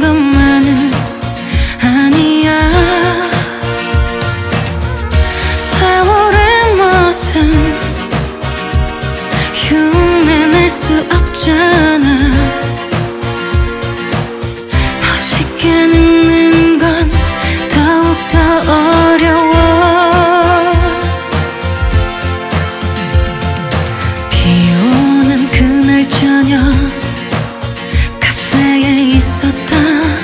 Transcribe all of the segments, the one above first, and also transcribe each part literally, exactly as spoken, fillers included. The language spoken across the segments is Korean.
것만은 아니야. 세월의 멋은 흉내낼 수 없잖아. 멋있게 늙는 건 더욱더 어려워. 비 오는 그날 저녁 카페에 있었다.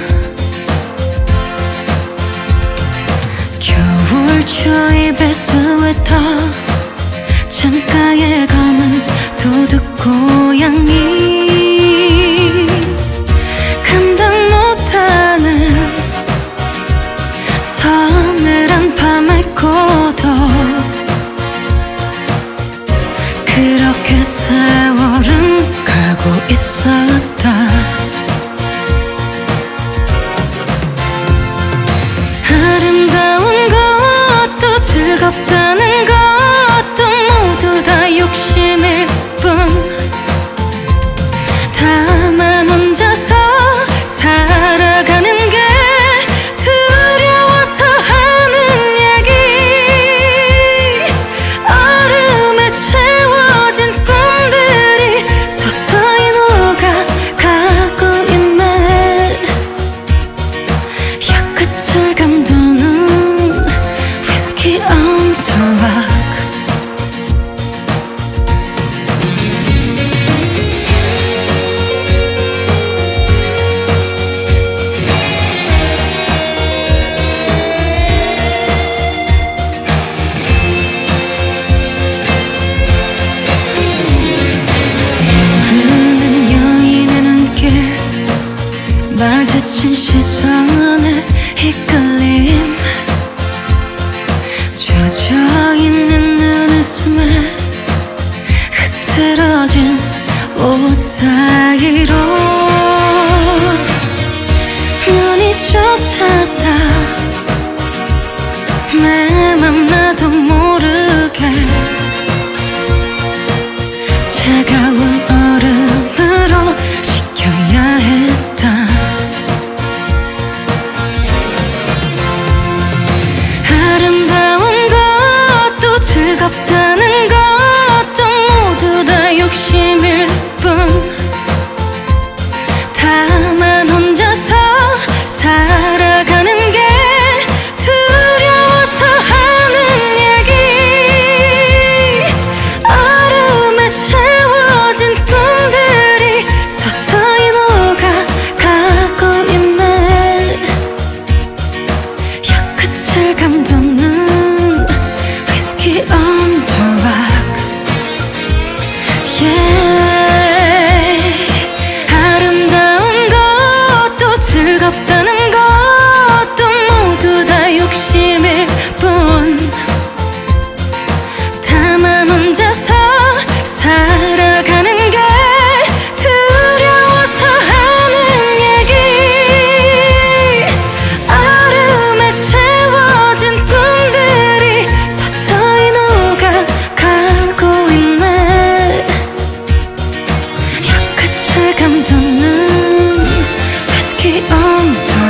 겨울 초입의 스웨터, 창가에 검은 도둑 고양이. 감당 못하는 서늘한 밤의 고독. 그렇게 세월은 가고 있었다. 아름다운 것도 즐겁다는 것도 모두 다 욕심일 뿐. 다만 혼자서 살아가는 게 두려워서 하는 얘기. 얼음에 채워진 꿈들이 서서히 녹아가고 있네. 혀끝을 감도는 위스키 on the rock. 모르는 여인의 눈길, 마주친 시선의 이끌림, 젖어있는 눈웃음에 흐트러진 옷 사이로 눈이 쫓았다. 내 맘 나도 모르게 차가운 얼음으로 식혀야 했다. 아름다운 것도 즐겁다는 것도 모두 다 욕심일 뿐. 다만 혼자서 살아가는 게 두려워서 하는 얘기. 얼음에 채워진 꿈들이 서서히 녹아가고 있네. 혀끝을 감도는 위스키 on the rock. Yeah. 아름다운 것도 즐겁다는 것도 모두 다 욕심일 뿐. 다만 혼자서 살아가는 게 두려워서 하는 얘기. 얼음에 채워진 꿈들이 서서히 녹아가고 있네. 혀끝을 감도는 위스키 on the